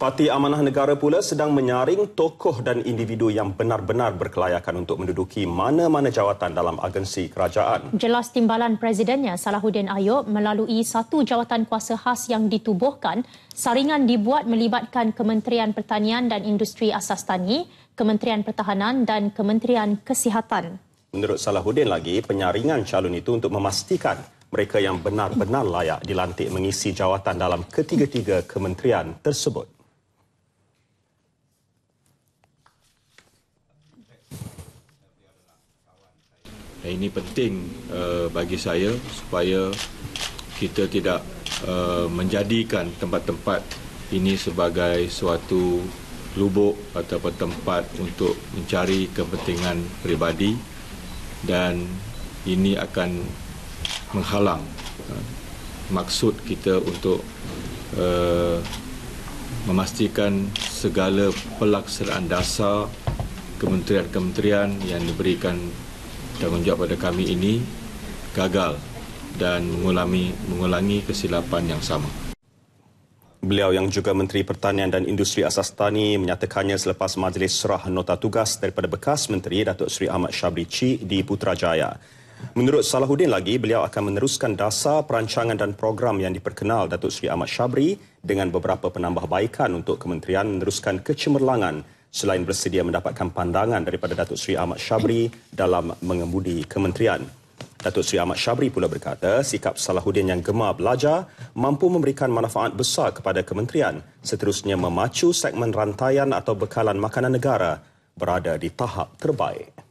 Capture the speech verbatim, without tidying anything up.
Parti Amanah Negara pula sedang menyaring tokoh dan individu yang benar-benar berkelayakan untuk menduduki mana-mana jawatan dalam agensi kerajaan. Jelas timbalan Presidennya Salahuddin Ayub melalui satu jawatan kuasa khas yang ditubuhkan, saringan dibuat melibatkan Kementerian Pertanian dan Industri Asas Tani, Kementerian Pertahanan dan Kementerian Kesihatan. Menurut Salahuddin lagi, penyaringan calon itu untuk memastikan mereka yang benar-benar layak dilantik mengisi jawatan dalam ketiga-tiga kementerian tersebut. Ini penting uh, bagi saya supaya kita tidak uh, menjadikan tempat-tempat ini sebagai suatu lubuk ataupun tempat untuk mencari kepentingan peribadi, dan ini akan menghalang uh, maksud kita untuk uh, memastikan segala pelaksanaan dasar kementerian-kementerian yang diberikan tanggungjawab pada kami ini gagal dan mengulangi, mengulangi kesilapan yang sama. Beliau yang juga Menteri Pertanian dan Industri Asas Tani menyatakannya selepas majlis serah nota tugas daripada bekas Menteri Datuk Seri Ahmad Syabri Cik di Putrajaya. Menurut Salahuddin lagi, beliau akan meneruskan dasar perancangan dan program yang diperkenal Datuk Seri Ahmad Syabri dengan beberapa penambahbaikan untuk kementerian meneruskan kecemerlangan selain bersedia mendapatkan pandangan daripada Datuk Seri Ahmad Syabri dalam mengemudi kementerian. Datuk Seri Ahmad Syabri pula berkata sikap Salahuddin yang gemar belajar mampu memberikan manfaat besar kepada kementerian, seterusnya memacu segmen rantaian atau bekalan makanan negara berada di tahap terbaik.